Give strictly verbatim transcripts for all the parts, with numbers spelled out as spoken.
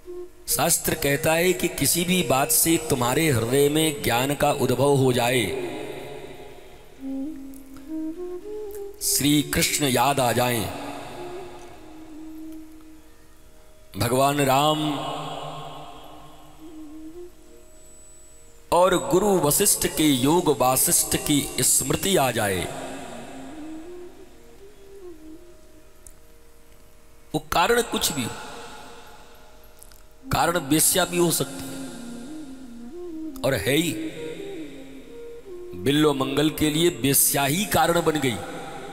शास्त्र कहता है कि किसी भी बात से तुम्हारे हृदय में ज्ञान का उद्भव हो जाए, श्री कृष्ण याद आ जाएं, भगवान राम और गुरु वशिष्ठ के योग वासिष्ठ की स्मृति आ जाए, वो कारण कुछ भी हो, कारण वेश्या भी हो सकती है और है ही। बिल्व मंगल के लिए वेश्या ही कारण बन गई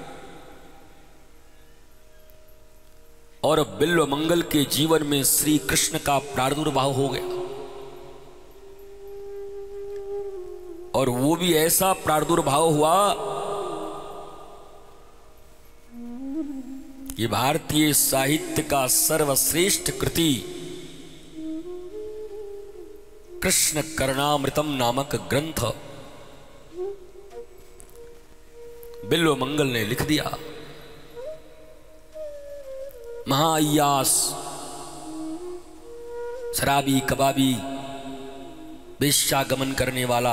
और बिल्व मंगल के जीवन में श्री कृष्ण का प्रादुर्भाव हो गया और वो भी ऐसा प्रादुर्भाव हुआ कि भारतीय साहित्य का सर्वश्रेष्ठ कृति कृष्ण करणामृतम नामक ग्रंथ बिल्व मंगल ने लिख दिया। महाअय्यास, शराबी, कबाबी, वेश्यागमन करने वाला,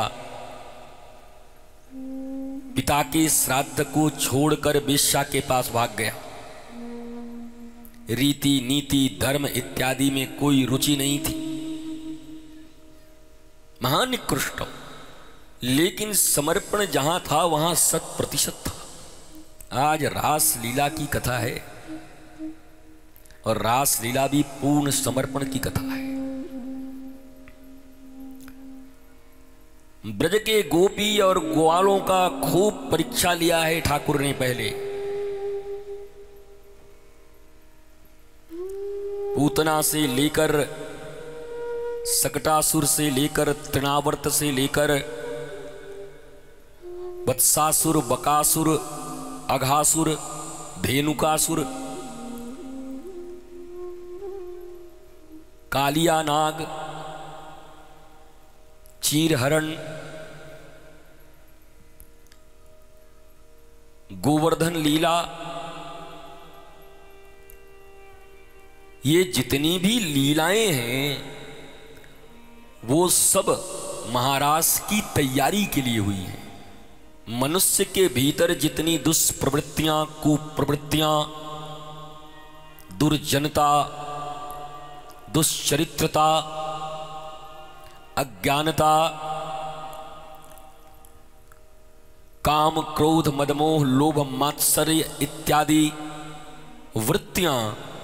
पिता के श्राद्ध को छोड़कर वेश्या के पास भाग गया। रीति नीति धर्म इत्यादि में कोई रुचि नहीं थी, महानिकृष्ट, लेकिन समर्पण जहां था वहां शत प्रतिशत था। आज रास लीला की कथा है और रास लीला भी पूर्ण समर्पण की कथा है। ब्रज के गोपी और ग्वालों का खूब परीक्षा लिया है ठाकुर ने पहले। पूतना से लेकर, सकटासुर से लेकर, तृणावर्त से लेकर, वत्सासुर, बकासुर, अघासुर, धेनुकासुर, कालिया नाग, चीरहरण, गोवर्धन लीला, ये जितनी भी लीलाएं हैं वो सब महाराज की तैयारी के लिए हुई है। मनुष्य के भीतर जितनी दुष्प्रवृत्तियां, कुप्रवृत्तियां, दुर्जनता, दुश्चरित्रता, अज्ञानता, काम, क्रोध, मदमोह, लोभ, मात्सर्य इत्यादि वृत्तियां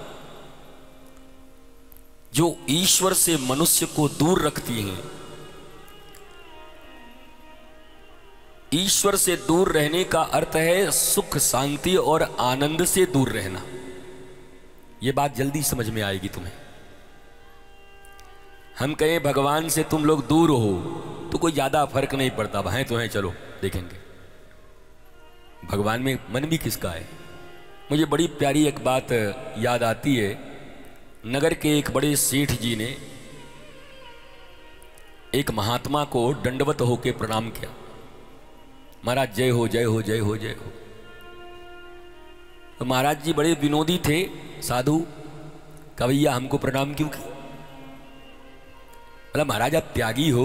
जो ईश्वर से मनुष्य को दूर रखती हैं, ईश्वर से दूर रहने का अर्थ है सुख, शांति और आनंद से दूर रहना। यह बात जल्दी समझ में आएगी तुम्हें। हम कहें भगवान से तुम लोग दूर हो तो कोई ज्यादा फर्क नहीं पड़ता, हैं तो हैं, चलो देखेंगे भगवान में मन भी किसका है। मुझे बड़ी प्यारी एक बात याद आती है। नगर के एक बड़े सेठ जी ने एक महात्मा को दंडवत होकर प्रणाम किया। महाराज जय हो, जय हो, जय हो, जय हो। तो महाराज जी बड़े विनोदी थे, साधु। कहा भैया हमको प्रणाम क्यों किया? बोला महाराज आप त्यागी हो,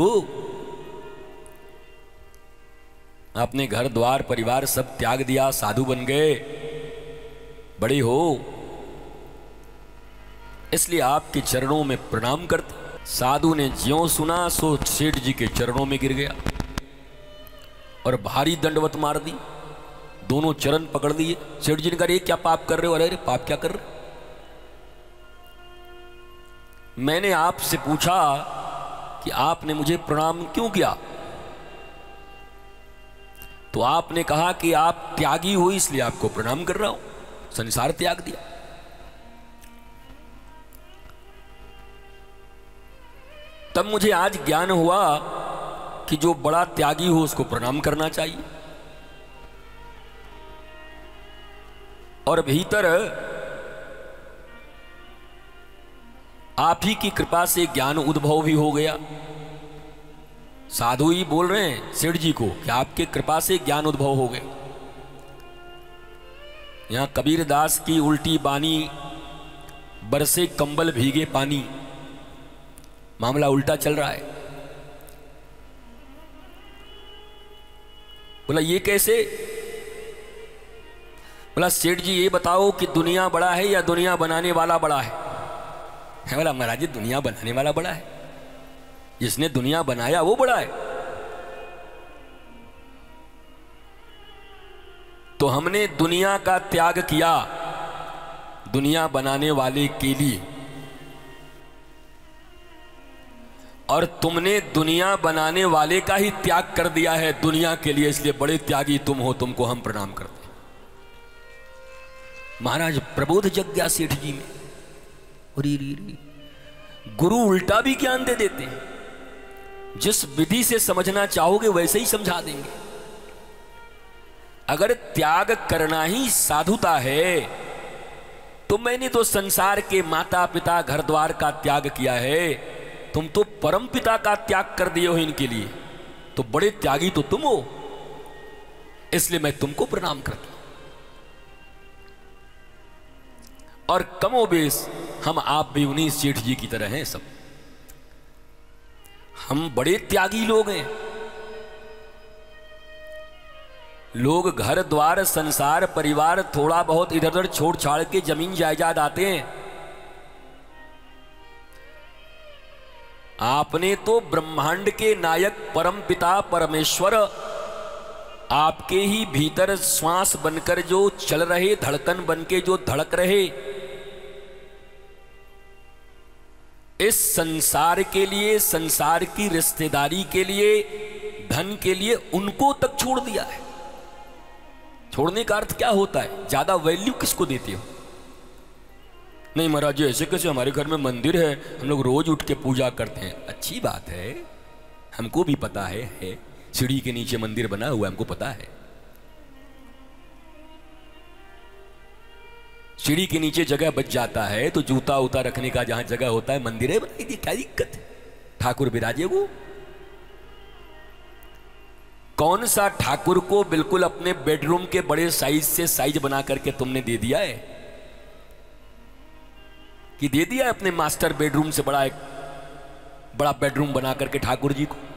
आपने घर द्वार परिवार सब त्याग दिया, साधु बन गए, बड़े हो, इसलिए आपके चरणों में प्रणाम करते। साधु ने ज्यों सुना सो सेठ जी के चरणों में गिर गया और भारी दंडवत मार दी। दोनों चरण पकड़ लिए। सेठ जी ने कहा, क्या पाप कर रहे हो? अरे अरे पाप क्या कर रहे हो? मैंने आपसे पूछा कि आपने मुझे प्रणाम क्यों किया, तो आपने कहा कि आप त्यागी हो इसलिए आपको प्रणाम कर रहा हूं। संसार त्याग दिया। तब मुझे आज ज्ञान हुआ कि जो बड़ा त्यागी हो उसको प्रणाम करना चाहिए। और भीतर आप ही की कृपा से ज्ञान उद्भव भी हो गया। साधु ही बोल रहे हैं सेठ जी को कि आपके कृपा से ज्ञान उद्भव हो गया। यहां कबीर दास की उल्टी बानी, बरसे कंबल भीगे पानी, मामला उल्टा चल रहा है। बोला ये कैसे? बोला सेठ जी ये बताओ कि दुनिया बड़ा है या दुनिया बनाने वाला बड़ा है? है बोला महाराज जी दुनिया बनाने वाला बड़ा है, जिसने दुनिया बनाया वो बड़ा है। तो हमने दुनिया का त्याग किया दुनिया बनाने वाले के लिए, और तुमने दुनिया बनाने वाले का ही त्याग कर दिया है दुनिया के लिए, इसलिए बड़े त्यागी तुम हो, तुमको हम प्रणाम करते हैं। महाराज प्रबोध जग गया सेठ जी में। और गुरु उल्टा भी ज्ञान दे देते हैं, जिस विधि से समझना चाहोगे वैसे ही समझा देंगे। अगर त्याग करना ही साधुता है तो मैंने तो संसार के माता पिता घर द्वार का त्याग किया है, तुम तो परम पिता का त्याग कर दिए हो इनके लिए, तो बड़े त्यागी तो तुम हो, इसलिए मैं तुमको प्रणाम करता हूं। और कमोबेश हम आप भी उन्हीं सेठ जी की तरह हैं। सब हम बड़े त्यागी लोग हैं। लोग घर द्वार संसार परिवार थोड़ा बहुत इधर उधर छोड़ छाड़ के जमीन जायदाद आते हैं, आपने तो ब्रह्मांड के नायक परम पिता परमेश्वर आपके ही भीतर श्वास बनकर जो चल रहे, धड़कन बनके जो धड़क रहे, इस संसार के लिए, संसार की रिश्तेदारी के लिए, धन के लिए उनको तक छोड़ दिया है। छोड़ने का अर्थ क्या होता है? ज्यादा वैल्यू किसको देते हो? नहीं महाराज जी ऐसे कैसे, हमारे घर में मंदिर है, हम लोग रोज उठ के पूजा करते हैं। अच्छी बात है, हमको भी पता है, है। सीढ़ी के नीचे मंदिर बना हुआ है, हमको पता है। सीढ़ी के नीचे जगह बच जाता है तो जूता उता रखने का जहां जगह होता है मंदिर है बनाई दी, क्या दिक्कत है? ठाकुर विराजे वो। कौन सा ठाकुर को बिल्कुल अपने बेडरूम के बड़े साइज से साइज बना करके तुमने दे दिया है? कि दे दिया है अपने मास्टर बेडरूम से बड़ा एक बड़ा बेडरूम बना करके ठाकुर जी को?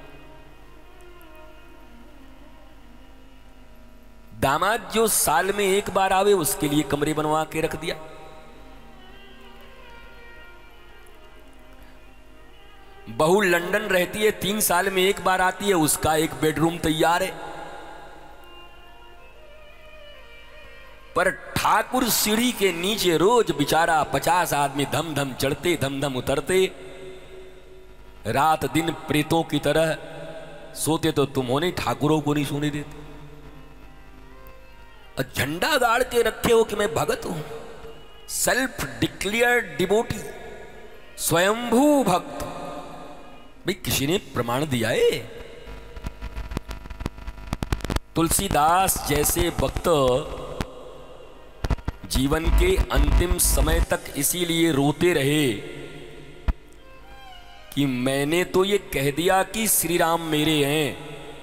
दामाद जो साल में एक बार आवे उसके लिए कमरे बनवा के रख दिया। बहू लंदन रहती है, तीन साल में एक बार आती है, उसका एक बेडरूम तैयार है। पर ठाकुर सीढ़ी के नीचे रोज बेचारा पचास आदमी धम धम चढ़ते धम धम उतरते, रात दिन प्रेतों की तरह सोते तो तुम होने, ठाकुरों को नहीं सोने देते। और झंडा गाड़ के रखे हो कि मैं भगत हूं, सेल्फ डिक्लेयर्ड डिवोटी, स्वयंभू भक्त। भाई किसी ने प्रमाण दिया है? तुलसीदास जैसे भक्त जीवन के अंतिम समय तक इसीलिए रोते रहे कि मैंने तो ये कह दिया कि श्री राम मेरे हैं,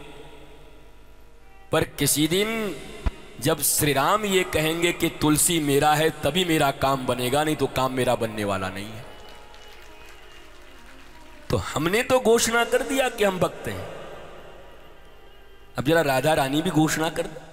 पर किसी दिन जब श्री राम ये कहेंगे कि तुलसी मेरा है तभी मेरा काम बनेगा, नहीं तो काम मेरा बनने वाला नहीं है। तो हमने तो घोषणा कर दिया कि हम भक्त हैं, अब जरा राधा रानी भी घोषणा कर दे।